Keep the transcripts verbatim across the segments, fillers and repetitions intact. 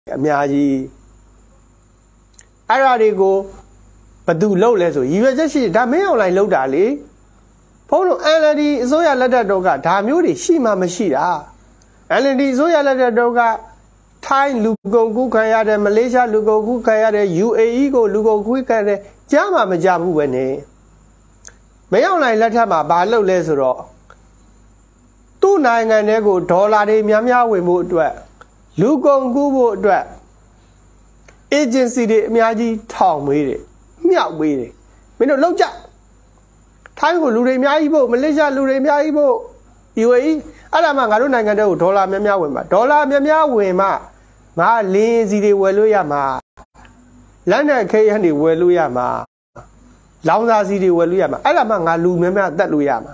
အများကြီးအဲ့ဒါတွေကိုဘယ်သူလုပ်လဲဆိုရည်ရွယ်ချက်ရှိဒါမင်းအောင်လိုင်းလုပ်တာလေဘုန်းတော် L N D အစိုးရလက်ထက်တော့ကဒါမျိုးတွေရှိမှမရှိတာ L N D အစိုးရလက်ထက်တော့ကထိုင်းလူကုန်ကူးခံရတယ်မလေးရှားလူကုန်ကူးခံရတယ် U A E ကိုလူကုန်ကူးခံရတယ်ကြားမှမကြဘူးပဲနဲ့မင်းအောင်လိုင်းလက်ထက်မှာဘာလုပ်လဲဆိုတော့သူ့နိုင်ငံတွေကိုဒေါ်လာတွေများများဝင်ဖို့အတွက်လူကုန်ကူးဖို့အတွက် agency တွေအများကြီးထောင်ပေးတယ်မြောက်ပေးတယ်မင်းတို့လောက်ကြထိုင်းကိုလူတွေအများကြီးဖို့မလေးရှားလူတွေအများကြီးဖို့ U A E အဲ့ဒါမှငါတို့နိုင်ငံတွေကိုဒေါ်လာများများဝင်မှာဒေါ်လာများများဝင်မှငါလင်းစီတွေဝယ်လို့ရမှာလက်နဲ့ခဲရန်တွေဝယ်လို့ရမှာလောင်စာစီတွေဝယ်လို့ရမှာအဲ့ဒါမှငါလူများများတက်လို့ရမှာ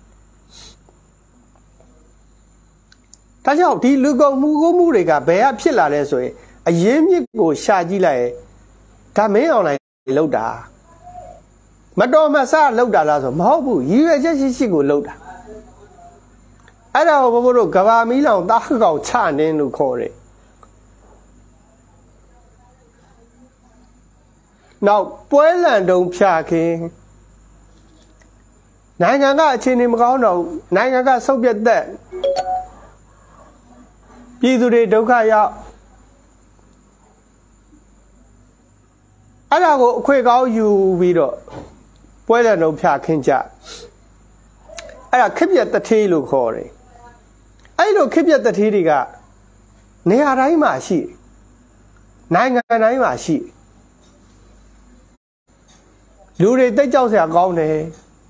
ဒါကြောင့်ဒီလူကုန်မှုကိုမှုတွေကဘယ်ကဖြစ်လာလဲဆိုရင်အရင်းမြစ်ကိုရှာကြည့်လိုက်ရင်ဒါမင်းအောင်လိုက်လောက်တာမတော်မဆလောက်တာလားဆိုမဟုတ်ဘူးရည်ရွယ်ချက်ရှိရှိကိုလောက်တာအဲ့ဒါကိုဘိုးဘိုးတို့ကဘာမီးလောင်တားကောင်ချနင်းလို့ခေါ်တယ်နောက်ပွဲလန်တုံဖြာခင်းနိုင်ငံကအခြေအနေမကောင်းတော့နိုင်ငံကဆုတ်ပြတ်သက်ပြည်သူတွေဒုက္ခရောက်အဲ့ဒါကိုအခွင့်ကောင်းယူပြီးတော့ပွဲလန်တုံဖြာခင်းကြအဲ့ဒါခက်ပြက်တထေးလို့ခေါ်တယ်အဲ့လိုခက်ပြက်တထေးတွေကနေရာတိုင်းမှာရှိနိုင်ငံတိုင်းမှာရှိလူတွေတိတ်ကြောက်စရာကောင်းတယ်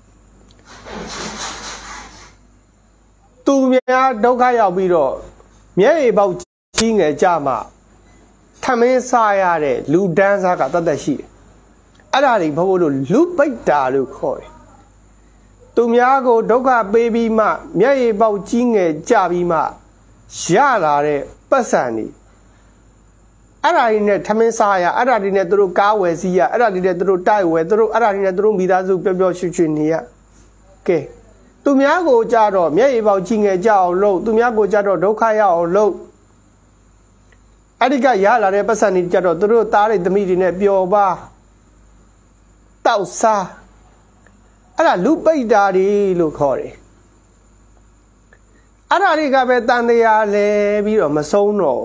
သူများဒုက္ခရောက်ပြီးတော့မျက်ရည်ပေါက်ကြီးငယ်ကြမှာထမင်းစားရတဲ့လူဒန်းစားကတတ်တတ်ရှိတယ်အဲ့ဒါတွေဘို့ဘို့လို့လူပိတ်တာလို့ခေါ်တယ်သူများကိုဒုက္ခပေးပြီးမှမျက်ရည်ပေါက်ကြီးငယ်ကြပြီးမှရလာတဲ့ပတ်စံတွေအဲ့ဒါတွေနဲ့ထမင်းစားရအဲ့ဒါတွေနဲ့သူတို့ကားဝယ်စီးရအဲ့ဒါတွေနဲ့သူတို့တိုက်ဝယ်သူတို့အဲ့ဒါတွေနဲ့သူတို့မိသားစုပျော်ပျော်ရွှင်ရွှင်နေရကဲသူများကိုကြတော့မျက်ရည်ပေါက်ကြီးငယ်ကြအောင်လုပ်သူများကိုကြတော့ဒုက္ခရောက်အောင်လုပ်အဲ့ဒီကရလာတဲ့ပတ်စံတွေကြတော့သူတို့သားတွေသမီးတွေနဲ့ပျော်ပါတောက်စားအဲ့ဒါလူပိတ်တာတွေလို့ခေါ်တယ်အဲ့ဒါတွေကပဲတန်တရားလဲပြီးတော့မဆုံးတော့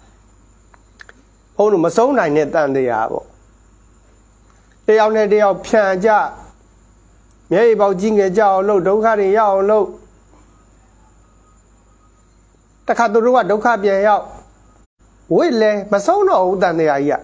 ဘုန်းတို့မဆုံးနိုင်တဲ့တန်တရားပေါ့တယောက်နဲ့တယောက်ဖြန်ကြမျက်ရည်ပေါက်ကြီးငယ်ကြအောင်လို့ဒုက္ခတွေရအောင်လို့တခါသူတို့ကဒုက္ခပြန်ရောက်ဝိလဲမဆုံးတော့ဘူးတန်တရားကြီးက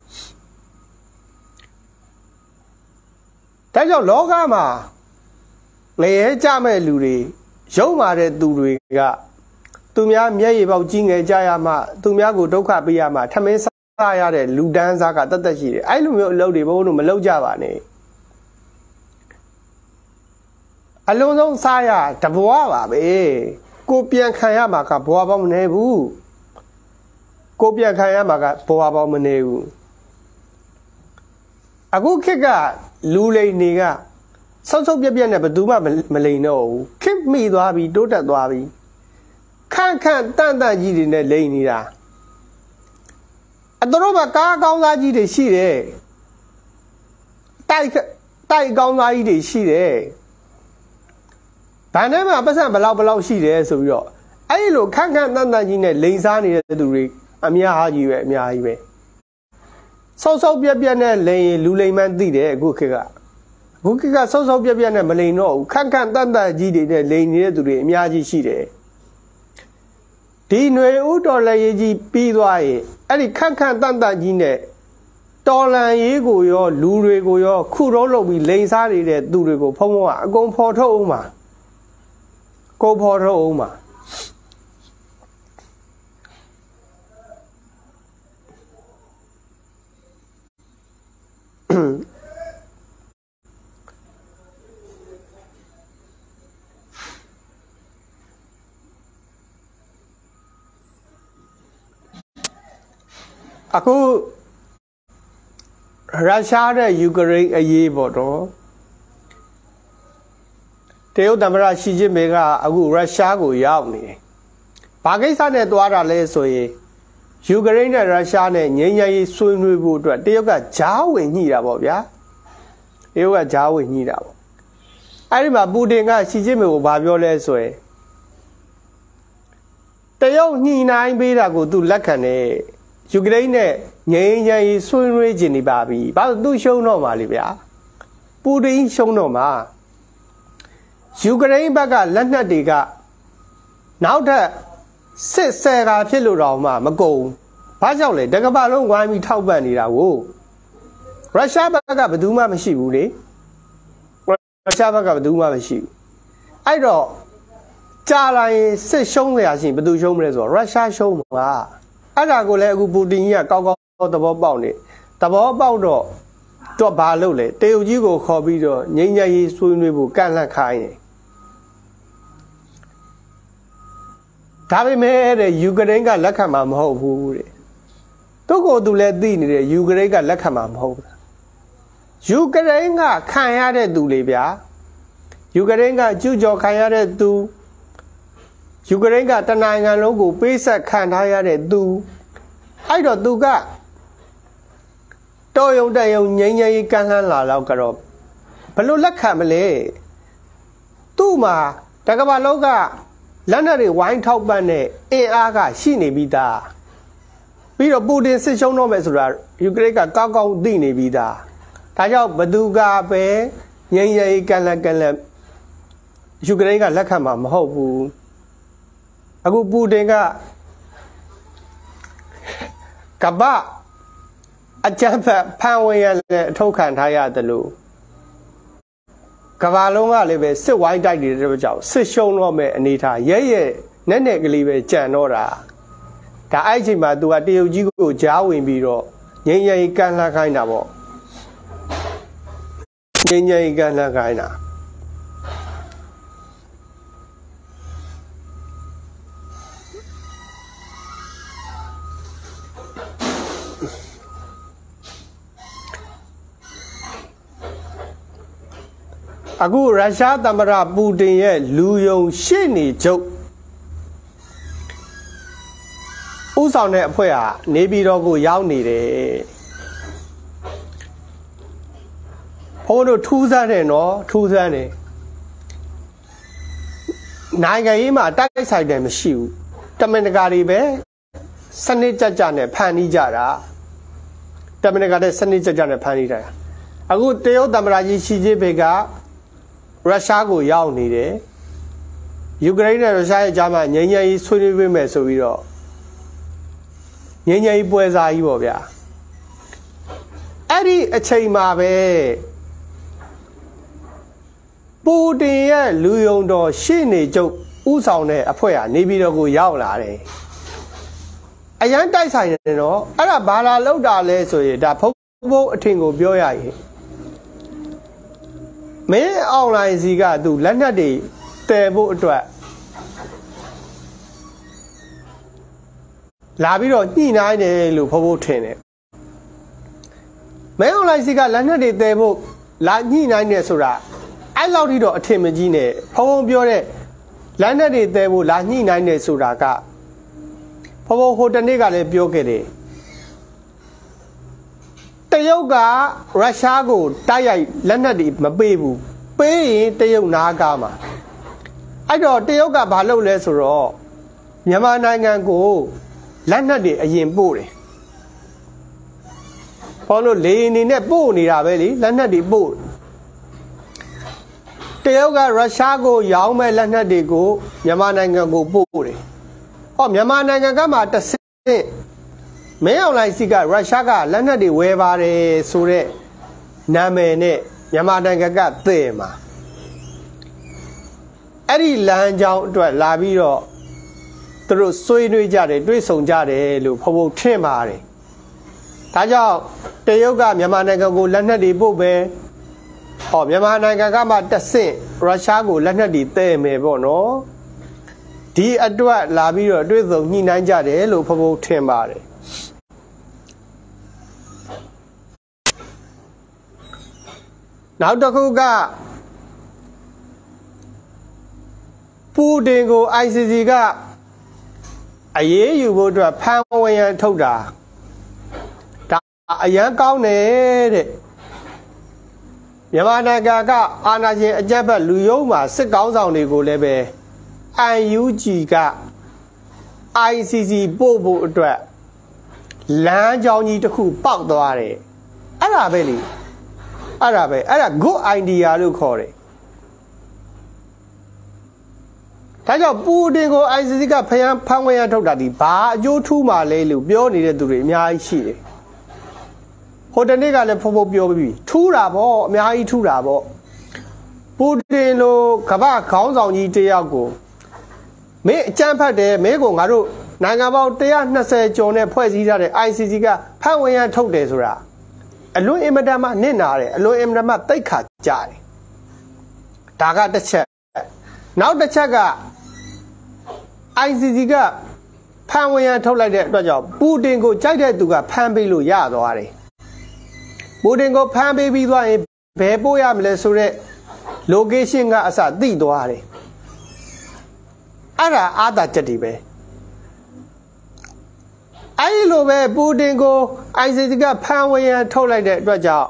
ဒါကြောင့်လောကမှာလေရဲကြမဲ့လူတွေရုံမာတဲ့သူတွေကသူများမျက်ရည်ပေါက်ကြီးငယ်ကြရမှသူများကိုဒုက္ခပေးရမှထမင်းစားရတဲ့လူဒန်းစားကတတ်တတ်ရှိတယ်အဲ့လိုမျိုးအလုပ်တွေဘုန်းတို့မလုပ်ကြပါနဲ့အလုံးစုံစားရတဘွားပါပဲကိုပြန်ခံရမှာကဘွားပေါင်းမနေဘူးကိုပြန်ခံရမှာကဘွားပေါင်းမနေဘူးအခုခေတ်ကလူလိန်တွေကဆောက်ဆောက်ပြက်ပြက်နဲ့ဘယ်သူမှမလိန်တော့ဘူးခေတ်မိသွားပြီတိုးတက်သွားပြီခန့်ခန့်တန့်တန့်ကြီးတွေနဲ့လိန်နေတာအတော်ကကားကောင်းသားကြီးတွေရှိတယ်တိုက်တိုက်ကောင်းသားကြီးတွေရှိတယ်ဗန်ထဲမှာပတ်စံဘလောက်ဘလောက်ရှိတယ်ဆိုပြီးတော့အဲ့လိုခန့်ခန့်တန့်တန့်ကြီးနဲ့လိန်စားနေတဲ့သူတွေအများကြီးပဲအများကြီးပဲဆောက်ဆောက်ပြက်ပြက်နဲ့လိန်လူလိန်မှန်းသိတယ်အခုခေတ်ကအခုခေတ်ကဆောက်ဆောက်ပြက်ပြက်နဲ့မလိန်တော့ဘူးခန့်ခန့်တန့်တန့်ကြီးတွေနဲ့လိန်နေတဲ့သူတွေအများကြီးရှိတယ်ဒီຫນွေဥတော်လည်းရေးကြီးပြီးသွားရင်အဲ့ဒီခန့်ခန့်တန့်တန့်ကြီးနဲ့တော်လန်ရေးကိုရောလူတွေကိုရောခုတော့လုပ်ပြီးလိန်စားနေတဲ့သူတွေကိုဖုံးဖုံးကအကုန်ဖော်ထုတ်အောင်ပါကိုဖော်ထုတ်အောင်ပါအခုရုရှားနဲ့ယူကရိန်းအရေးပေါ့တော့တရုတ်သမ္မတရှီကျင်းပင်ကအခုရုရှားကိုရောက်နေတယ်။ဘာကိစ္စနဲ့သွားတာလဲဆိုရင်ယူကရိန်းနဲ့ရုရှားနဲ့ငြိမ်းချမ်းရေးဆွေးနွေးဖို့အတွက်တရုတ်ကဂျားဝင်ညှိတာပေါ့ဗျာတရုတ်ကဂျားဝင်ညှိတာပေါ့အဲ့ဒီမှာပူတင်ကရှီကျင်းပင်ကိုဘာပြောလဲဆိုရင်တရုတ်ညှိနှိုင်းပေးတာကိုသူလက်ခံတယ်ယူကရိန်းနဲ့ငြိမ်းချမ်းရေးဆွေးနွေးခြင်းနေပါပြီဘာလို့သူရှုံးတော့မှာလဲဗျာပူတင်ရှုံးတော့မှာယူကရိန်းဘက်ကလက်နက်တွေကနောက်ထပ်စစ်ဆယ်ကဖြစ်လို့တော့မှမကုန်ဘာကြောင့်လဲတကဘာလုံးဝိုင်းပြီးထောက်ပံ့နေတာကိုရုရှားဘက်ကဘယ်သူမှမရှိဘူးလေရုရှားဘက်ကဘယ်သူမှမရှိဘူးအဲ့တော့ကြာလာရင်စစ်ရှုံးရရှင်ဘယ်သူရှုံးမလဲဆိုတော့ရုရှားရှုံးမှာအဲ့ဒါကိုလည်းအခုပူတင်ကြီးကကောက်ကောက်သဘောပေါက်နေသဘောပေါက်တော့တော့ဘာလုပ်လဲတရုတ်ကြီးကိုခေါ်ပြီးတော့ငြိမ်းချမ်းရေးဆွေးနွေးဖို့ကန့်လန့်ခိုင်းတယ်ဒါပေမဲ့တဲ့ယူကရိန်းကလက်ခံမှာမဟုတ်ဘူးတဲ့သူ့ကိုယ်သူလည်းသိနေတယ်ယူကရိန်းကလက်ခံမှာမဟုတ်ဘူးယူကရိန်းကခံရတဲ့သူလေဗျာယူကရိန်းကကျူးကျော်ခံရတဲ့သူယူကရိန်းကတနိုင်ငံလုံးကိုပေးဆက်ခံထားရတဲ့သူအဲ့တော့သူကတော်ရုံတန်ရုံငြိမ်းချမ်းရေးကန့်လန့်လာတော့ကတော့ဘယ်လိုလက်ခံမလဲသူ့မှာတကဘာလုံးကလက်နက်တွေဝိုင်းထောက်ပံ့တဲ့အင်အားကရှိနေပြီးသားပြီးတော့ပူတင်စစ်ရှုံးတော့မယ်ဆိုတာယူကရိန်းကကောက်ကောက်သိနေပြီးသားဒါကြောင့်ဘသူကပဲငြိမ်းချမ်းရေးကန့်လန့်ကန့်လန့်ယူကရိန်းကလက်ခံမှာမဟုတ်ဘူးအခုပူတင်ကကပ္ပအကြမ်းဖက်ဖန်ဝင်ရတဲ့အထောက်ခံထားရတယ်လို့ကဘာလုံးကလည်းပဲစစ်ဝိုင်းတိုက်နေတဲ့ကြောင့်စစ်ရှုံးတော့မဲ့အနေထားရဲရဲနဲ့နဲ့ကလေးပဲကြံတော့တာဒါအဲ့ချိန်မှာသူကတရုတ်ကြီးကိုကြားဝင်ပြီးတော့ငြိမ်းချမ်းရေးကန့်လန့်ခိုင်းတာပေါ့ငြိမ်းချမ်းရေးကန့်လန့်ခိုင်းတာအခုရုရှားသမ္မတပူတင်ရဲ့လူယုံရှေ့နေချုပ်ဥဆောင်တဲ့အဖွဲ့ဟာနေပြည်တော်ကိုရောက်နေတယ်ဘုန်းတို့ထူးဆန်းတယ်နော်ထူးဆန်းတယ်နိုင်ငံရေးမှာတိုက်ဆိုင်တယ်မရှိဘူးတမင်တကာတွေပဲစနစ်ကြကြနဲ့ဖန်တီးကြတာတမင်တကာတဲ့စနစ်ကြကြနဲ့ဖန်တီးတာအခုတရုတ်သမ္မတကြီးရှီကျင်းပင်ကရုရှားကိုရောက်နေတယ်ယူကရိန်းနဲ့ရုရှားရဲ့ကြားမှာငြိမ်းချမ်းရေးဆွေးနွေးပေးမယ်ဆိုပြီးတော့ငြိမ်းချမ်းရေးပွဲစားကြီးပေါ့ဗျာအဲ့ဒီအချိန်မှာပဲပူတင်ရဲ့လူယုံတော်ရှေ့နေချုပ်ဥဆောင်တဲ့အဖွဲ့ဟာနေပြည်တော်ကိုရောက်လာတယ်အရန်တိုက်ဆိုင်တယ်နော်အဲ့ဒါဘာလာလောက်တာလဲဆိုရင်ဒါဖုံဖုံအထင်ကိုပြောရရင်မင်းအွန်လိုင်းစီကသူလက်နက်တွေတည်ဖို့အတွက်လာပြီးတော့ညှိနှိုင်းတယ်လို့ဖုံဖုံထင်တယ်မင်းအွန်လိုင်းစီကလက်နက်တွေတည်ဖို့လာညှိနှိုင်းတယ်ဆိုတာအဲ့လောက်ထိတော့အထင်မကြီးနဲ့ဖုံဖုံပြောတဲ့လက်နက်တွေတည်ဖို့လာညှိနှိုင်းတယ်ဆိုတာကဖုံဖုံဟိုတနေ့ကလည်းပြောခဲ့တယ်တရုတ်ကရုရှားကိုတိုက်ရိုက်လက်နက်တွေမပေးဘူးပေးရင်တရုတ်နားကားမှာအဲ့တော့တရုတ်ကဘာလုပ်လဲဆိုတော့မြန်မာနိုင်ငံကိုလက်နက်တွေအရင်ပို့တယ်ဘာလို့လေအနေနဲ့ပို့နေတာပဲလေလက်နက်တွေပို့တရုတ်ကရုရှားကိုရောင်းမဲ့လက်နက်တွေကိုမြန်မာနိုင်ငံကိုပို့တယ်ဟောမြန်မာနိုင်ငံကမှတစ်ဆင့်မင်းအောင်လိုက်စီကရုရှားကလက်နက်တွေဝယ်ပါတယ်ဆိုတဲ့နာမည်နဲ့မြန်မာနိုင်ငံကသိမှာအဲ့ဒီလမ်းကြောင်းအတွက်လာပြီးတော့သူတို့ဆွေးနွေးကြတယ်တွေးဆုံကြတယ်လို့ဖုံဖုံထင်ပါတယ်ဒါကြောင့်တရုတ်ကမြန်မာနိုင်ငံကိုလက်နက်တွေပို့ပဲဟောမြန်မာနိုင်ငံကမှတစ်ဆင့်ရုရှားကိုလက်နက်တွေသိမယ်ပေါ့နော်ဒီအတွက်လာပြီးတော့တွေးဆုံညှိနှိုင်းကြတယ်လို့ဖုံဖုံထင်ပါတယ်နောက်တစ်ခုကပူတင်ကို I C C ကအရေးယူဖို့အတွက်ဖမ်းဝရံထုတ်တာဒါအရန်ကောင်းတယ်တဲ့မြန်မာနိုင်ငံကအာဏာရှင်အကြမ်းဖက်လူယုံမှာစစ်ကောင်းဆောင်တွေကိုလည်းပဲ အန် ယူ ဂျီ က အိုင် စီ စီ ပို့ဖို့အတွက်လမ်းကြောင်းကြီးတစ်ခုပေါက်သွားတယ်အဲ့ဒါပဲလေအဲ့ဒါပဲအဲ့ဒါ good idea လို့ခေါ်တယ်ဒါကြောင့်ပူတင်ကို အိုင် စီ စီ ကဖျံဖမ်းဝရံထုတ်တာဒီဘာအကျိုးထူးမှလဲလို့ပြောနေတဲ့သူတွေအများကြီးရှိတယ်ဟိုတနေ့ကလည်းဖုံဖုံပြောပြီးထူးတာပေါ့အများကြီးထူးတာပေါ့ပူတင်လိုကမ္ဘာခေါင်းဆောင်ကြီးတယောက်ကိုမင်းအကြမ်းဖက်တယ်မင်းကိုငါတို့နိုင်ငံပေါင်းone twentyကျော်နဲ့ဖွဲ့စည်းထားတဲ့ အိုင် စီ စီ ကဖမ်းဝရံထုတ်တယ်ဆိုတာအလွန်အင်မတန်မှနစ်နာတယ်အလွန်အင်မတန်မှတိတ်ခါကြတယ်ဒါကတစ်ချက်နောက်တစ်ချက်က အိုင် စီ စီ ကဖမ်းဝရံထုတ်လိုက်တဲ့အတွက်ကြောင့်ပူတင်ကိုကြိုက်တဲ့သူကဖမ်းပေးလို့ရသွားတယ်ပူတင်ကိုဖမ်းပေးပြီးသွားရင်ဘယ်ပို့ရမလဲဆိုတော့ location ကအစသိသွားတယ်အဲ့ဒါအားသာချက်တွေပဲအဲ့ဒီလိုပဲပူတင်ကို အိုင် စီ စီ ကဖမ်းဝရံထုတ်လိုက်တဲ့အတွက်ကြောင့်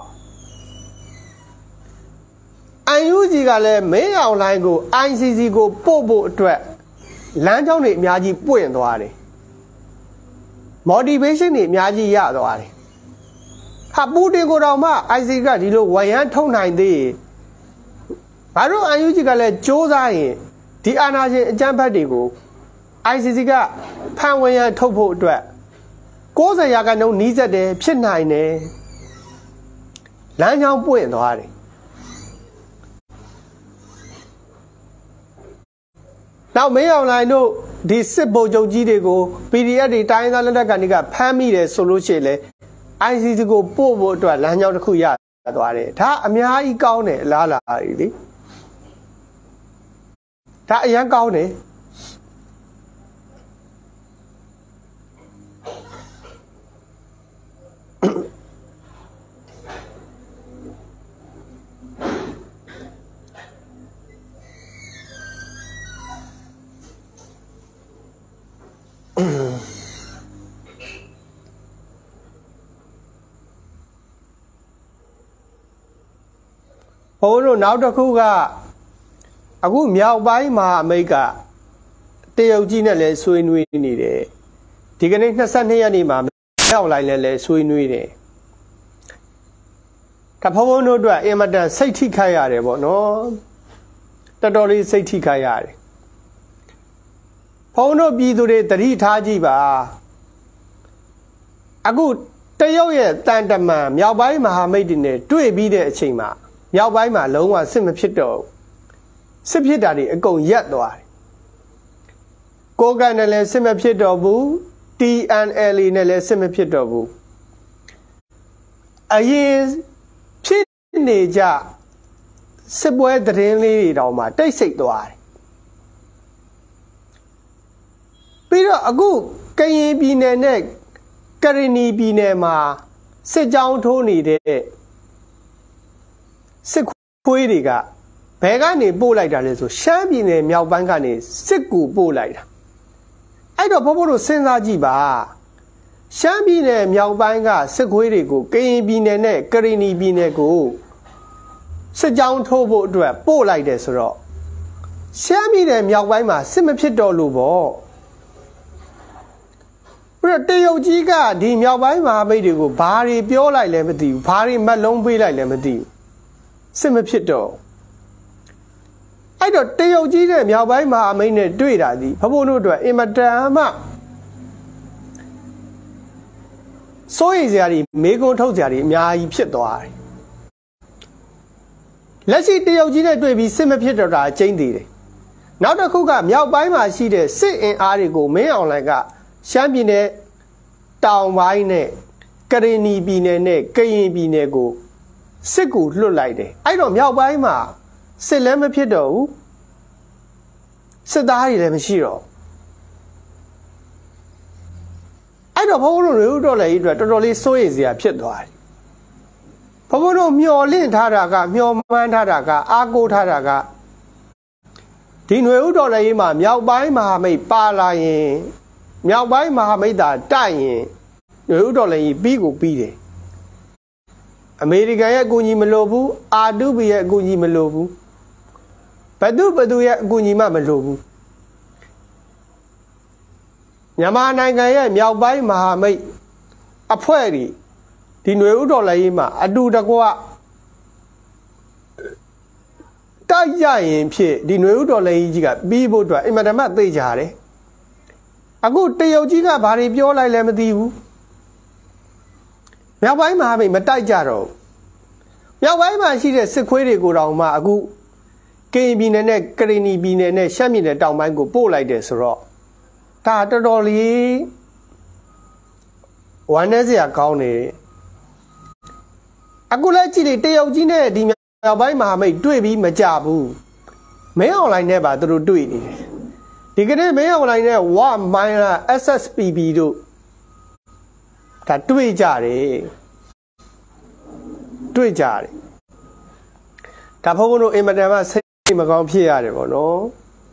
အန် ယူ ဂျီ ကလည်းမင်းအောင်လိုင်းကို အိုင် စီ စီ ကိုပို့ဖို့အတွက်လမ်းကြောင်းတွေအများကြီးပွင့်သွားတယ် motivation တွေအများကြီးရသွားတယ်ဟာပူတင်ကိုတော့မှ အိုင် စီ စီ ကဒီလိုဝရံထုတ်နိုင်သေးရင်ဘာလို့ အန် ယူ ဂျီ ကလည်းစ조사ရင်ဒီအာဏာရှင်အကြမ်းဖက်တွေကို အိုင် စီ စီ ကဖမ်းဝရံထုတ်ဖို့အတွက်ninetyရာခိုင်နှုန်းနီးစက်တယ်ဖြစ်နိုင်တယ်လမ်းကြောင်းပွင့်သွားတယ်နောက်မင်းအောင်လိုင်းတို့ဒီစစ်ဗိုလ်ချုပ်ကြီးတွေကို ပီဒီအက် တွေတိုင်းသားလက်နက်ကန်တွေကဖမ်းမိတယ်ဆိုလို့ရှိရင်လေ အိုင် စီ စီ ကိုပို့ဖို့အတွက်လမ်းကြောင်းတစ်ခုရသွားတယ်ဒါအများကြီးကောင်းတယ်အလားလာကြီးလေဒါအရင်ကောင်းတယ်ဘုန်းတို့နောက်တစ်ခုကအခုမြောက်ပိုင်းမှာအမေရိကတရုတ်ကြီးနဲ့လည်းဆွေးနွေးနေတယ်ဒီကနေ့twenty-twoရက်နေ့မှာမြောက်လိုက်လည်းလည်းဆွေးနွေးတယ်ဒါဘုန်းဘုန်းတို့အတွက်အင်မတန်စိတ်ထိခိုက်ရတယ်ပေါ့နော်တော်တော်လေးစိတ်ထိခိုက်ရတယ်ဘုန်းတို့ပြည်သူတွေသတိထားကြည့်ပါအခုတရုတ်ရဲ့တန်တမန်မြောက်ပိုင်းမဟာမိတ်တွေနဲ့တွေ့ပြီးတဲ့အချိန်မှာမြောက်ပိုင်းမှာလုံးဝစစ်မဖြစ်တော့စစ်ဖြစ်တာတွေအကုန်ရက်သွားတယ်ကိုကန်နဲ့လည်းစစ်မဖြစ်တော့ဘူး တီ အန် အယ် အေ နဲ့လည်းစစ်မဖြစ်တော့ဘူးအရင်ဖြစ်နေကြစစ်ပွဲသတင်းလေးတွေတောင်မှတိတ်ဆိတ်သွားတယ်ပြီးတော့အခုကရင်ပြည်နယ်နဲ့ကရင်နီပြည်နယ်မှာစစ်ကြောင်းထိုးနေတဲ့စစ်ခွေးတွေကဘယ်ကနေပို့လိုက်တာလဲဆိုရှမ်းပြည်နယ်မြောက်ပိုင်းကနေစစ်ကူပို့လိုက်တာအဲ့တော့ဘိုးဘိုးတို့စဉ်းစားကြည့်ပါရှမ်းပြည်နယ်မြောက်ပိုင်းကစစ်ခွေးတွေကိုကရင်ပြည်နယ်နဲ့ကရင်နီပြည်နယ်ကိုစစ်ကြောင်းထိုးဖို့အတွက်ပို့လိုက်တယ်ဆိုတော့ရှမ်းပြည်နယ်မြောက်ပိုင်းမှာစစ်မဖြစ်တော့လို့ပေါ့ပြီးတော့တရုတ်ကြီးကဒီမြောက်ပိုင်းမဟာမိတ်တွေကိုဘာတွေပြောလိုက်လဲမသိဘူးဘာတွေမက်လုံးပေးလိုက်လဲမသိဘူးစစ်မဖြစ်တော့အဲ့တော့တရုတ်ကြီးတဲ့မြောက်ပိုင်းမဟာမိတ်နဲ့တွေ့တာဒီဘဘိုးတို့အတွက်အင်မတန်မှစိုးရိမ်စရာတွေမေးခွန်းထုတ်စရာတွေအများကြီးဖြစ်သွားတယ်လက်ရှိတရုတ်ကြီးနဲ့တွေ့ပြီးစစ်မဖြစ်တော့တာအကျဉ်းသေးတယ်နောက်တစ်ခုကမြောက်ပိုင်းမှာရှိတဲ့စစ်အင်အားတွေကိုမင်းအောင်လှိုင်ကရှမ်းပြည်နယ်တောင်ပိုင်းနဲ့ကရင်နီပြည်နယ်နဲ့ကရင်ပြည်နယ်ကိုစစ်ကူလွှတ်လိုက်တယ်အဲ့တော့မြောက်ပိုင်းမှာစစ်လည်းမဖြစ်တော့ဘူးစစ်သားတွေလည်းမရှိတော့အဲ့တော့ဘုန်းဘုန်းတို့ရိုးတော့လည်းအတွက်တော်တော်လေးစိုးရိမ်စရာဖြစ်သွားတယ်ဘုန်းဘုန်းတို့မျော်လင့်ထားတာကမျော်မှန်းထားတာကအားကိုးထားတာကဒီຫນွေဥတော်လည်းမှာမြောက်ပိုင်းမဟာမိတ်ပါလာရင်မြောက်ပိုင်းမဟာမိတ်တာတိုက်ရင်နွေဦးတော်လည်းပြီးကိုပြီးတယ်အမေရိကန်ရဲ့အကူအညီမလိုဘူးအာဒူဘီရဲ့အကူအညီမလိုဘူးဘသူဘသူရဲ့အကူအညီမှမလိုဘူးမြန်မာနိုင်ငံရဲ့မြောက်ပိုင်းမဟာမိတ်အဖွဲ့တွေဒီနွေဦးတော်လည်းမှာအတူတကွတိုက်ကြရင်ဖြစ်ဒီနွေဦးတော်လည်းကြီးကပြီးဖို့အတွက်အင်မတန်မှသိကြတယ်အခုတရုတ်ကြီးကဘာတွေပြောလိုက်လဲမသိဘူးမြောက်ပိုင်းမဟာမိတ်မတိုက်ကြတော့မြောက်ပိုင်းမှာရှိတဲ့စစ်ခွေးတွေကိုတောင်မှအခုကရင်ပြည်နယ်နဲ့ကရင်ပြည်နယ်နဲ့ရှမ်းပြည်နယ်တောင်ပိုင်းကိုပို့လိုက်တယ်ဆိုတော့ဒါတော်တော်လေးဝမ်းနည်းစရာကောင်းနေအခုလည်းကြည့်လေတရုတ်ကြီးနဲ့ဒီမြောက်ပိုင်းမဟာမိတ်တွေ့ပြီးမကြဘူးမင်းအွန်လိုင်းနဲ့ပါသူတို့တွေ့နေတယ်ဒီကနေ့မင်းအွန်လိုင်းနဲ့ဝမိုင်းလာ S S P B တို့ဒါတွေ့ကြတယ်တွေ့ကြတယ်ဒါဘုံဘုံတို့အင်မတန်မှစိတ်မကောင်းဖြစ်ရတယ်ပေါ့နော်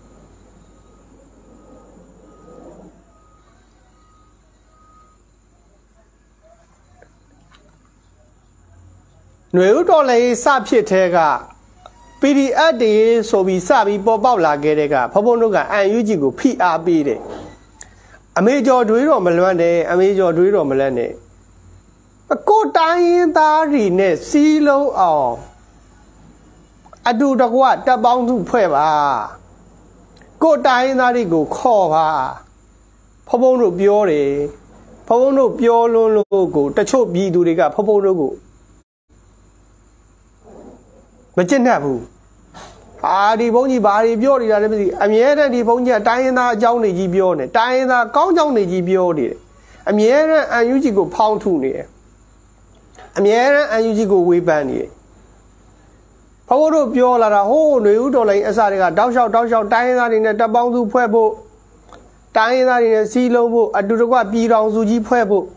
ຫນွေဦးတော်လည်းစဖြစ်တဲ့က P D F တွေဆိုပြီးစပြီးပေါ်ပေါက်လာခဲ့တဲ့ကဘုံဘုံတို့ကအန်ယူဂျီကိုဖိအားပေးတယ်အမေကျော်တွေးတော့မလွမ်းနဲ့အမေကျော်တွေးတော့မလက်နဲ့ကိုတိုင်းရင်းသားတွေနဲ့စီးလုံးအောင်အတူတကွတပ်ပေါင်းစုဖွဲ့ပါကိုတိုင်းရင်းသားတွေကိုခေါ်ပါဖုံဖုံတို့ပြောတယ်ဖုံဖုံတို့ပြောလွန်းလို့ကိုတချို့ပြည်သူတွေကဖုံဖုံတို့ကိုမကျင့်တတ်ဘူးဟာဒီဘုန်းကြီးဘာတွေပြောနေတာလဲမသိအမြဲတမ်းဒီဘုန်းကြီးကတိုင်းရင်းသားအကြောင်းတွေကြီးပြောနေတိုင်းရင်းသားကောင်းကြောင်းတွေကြီးပြောနေတယ်အမြဲတမ်းအန်ယူဂျီကိုဖောင်းထုနေတယ်အမြဲတမ်းအန်ယူဂျီကိုဝေဖန်နေတယ်ဖုံတို့ပြောလာတာဟိုးຫນွေဦးတော်လိုင်းအစတွေကတောက်လျှောက်တောက်လျှောက်တိုင်းရင်းသားတွေနဲ့တပ်ပေါင်းစုဖွဲ့ဖို့တိုင်းရင်းသားတွေနဲ့စီးလုံးဖို့အတူတကွပြည်တော်စုကြီးဖွဲ့ဖို့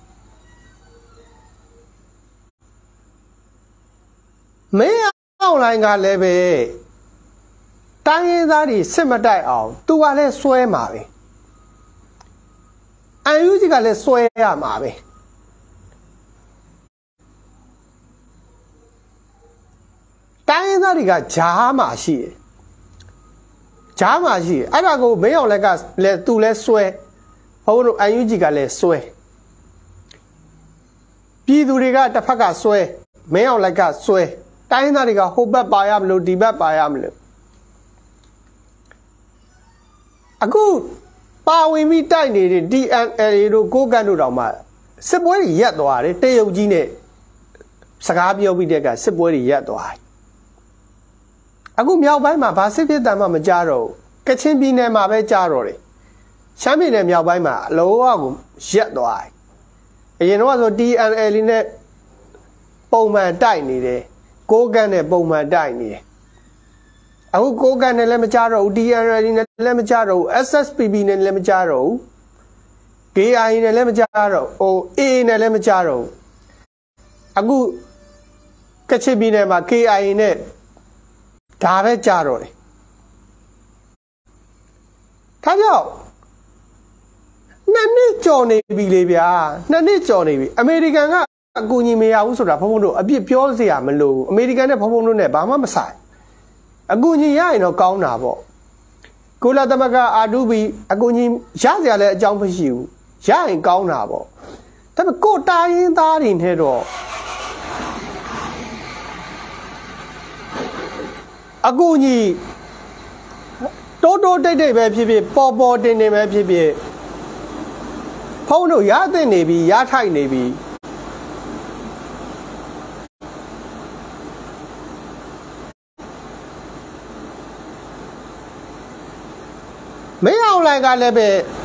မင်းအွန်လိုင်းကလည်းပဲတိုင်းရင်းသားတွေစစ်မတိုက်အောင်သူကလည်းစွဲမှာပဲအန်ယူဂျီကလည်းစွဲရမှာပဲတိုင်းရင်းသားတွေကဂျားမှာရှိတယ်ဂျားမှာရှိတယ်အဲ့ဒါကိုမင်းအောင်လက်ကလည်းသူလည်းစွဲဘုန်းတို့အန်ယူဂျီကလည်းစွဲပြည်သူတွေကတစ်ဖက်ကစွဲမင်းအောင်လက်ကစွဲတိုင်းရင်းသားတွေကဟိုဘက်ပါရမလို့ဒီဘက်ပါရမလို့အခုပါဝင်ပြီးတိုက်နေတဲ့ D N L A တို့ကိုကန်တို့တောင်မှစစ်ပွဲတွေရပ်သွားတယ်တရုတ်ကြီးနဲ့စကားပြောပြီးတဲ့ကစစ်ပွဲတွေရပ်သွားတယ်အခုမြောက်ပိုင်းမှာဘာစစ်ဖြစ်တမ်းမှမကြတော့ကချင်ပြည်နယ်မှာပဲကြတော့တယ်ရှမ်းပြည်နယ်မြောက်ပိုင်းမှာအလုံးအကိုရက်သွားတယ်အရင်တော့ဆို D N L နဲ့ပုံမှန်တိုက်နေတယ်ကိုကန်နဲ့ပုံမှန်တိုက်နေတယ်အခုကိုကန်နဲ့လည်းမကြတော့ဘူး D N L နဲ့လည်းမကြတော့ဘူး S S P B နဲ့လည်းမကြတော့ဘူး K I A နဲ့လည်းမကြတော့ဟို A နဲ့လည်းမကြတော့ဘူးအခုကချင်ပြည်နယ်မှာ K I A နဲ့ဒါပဲကြတော့တယ်ဒါကြောင့်နှစ်နှစ်ကြော်နေပြီလေဗျာနှစ်နှစ်ကြော်နေပြီအမေရိကန်ကအကူအညီမရဘူးဆိုတာဘုံဘုံတို့အပြစ်ပြောစရာမလိုဘူးအမေရိကန်နဲ့ဘုံဘုံတို့နဲ့ဘာမှမဆိုင်အကူအညီရရင်တော့ကောင်းတာပေါ့ကုလသမဂ္ဂအာဒူဘီအကူအညီရစရာလည်းအကြောင်းမရှိဘူးရရင်ကောင်းတာပေါ့ဒါပေမဲ့ကိုတိုင်းရင်းသားတွေနဲ့တော့အကူအညီတိုးတိုးတိတ်တိတ်ပဲဖြစ်ဖြစ်ပေါ်ပေါ်တင်တင်ပဲဖြစ်ဖြစ်ဖုံးတို့ရတဲ့နေပြီရထိုက်နေပြီမင်းအောင်လိုင်းကလည်းပဲ